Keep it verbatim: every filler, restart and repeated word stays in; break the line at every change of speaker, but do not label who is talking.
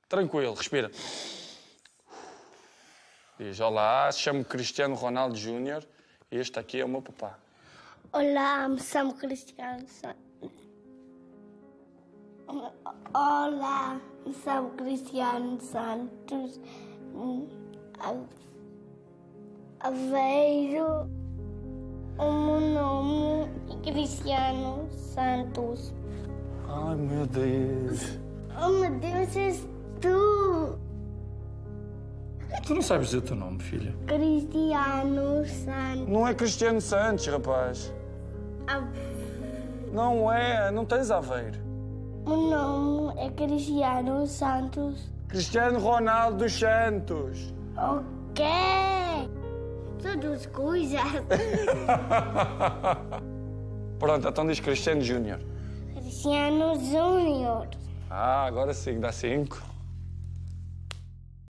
Tranquilo, respira. Diz, olá, chamo-me Cristiano Ronaldo Júnior e este aqui é o meu papá.
Olá, me chamo Cristiano Santos. Olá, me chamo Cristiano Santos. Aveiro. O meu nome é Cristiano Santos.
Ai, meu Deus.
Oh, meu Deus, és tu.
Tu não sabes dizer o teu nome, filha?
Cristiano Santos.
Não é Cristiano Santos, rapaz. Não é, não tens Aveiro.
O meu nome é Cristiano Santos.
Cristiano Ronaldo dos Santos.
Ok. São duas coisas.
Pronto, então diz Cristiano Júnior.
Cristiano Júnior.
Ah, agora sim, dá cinco.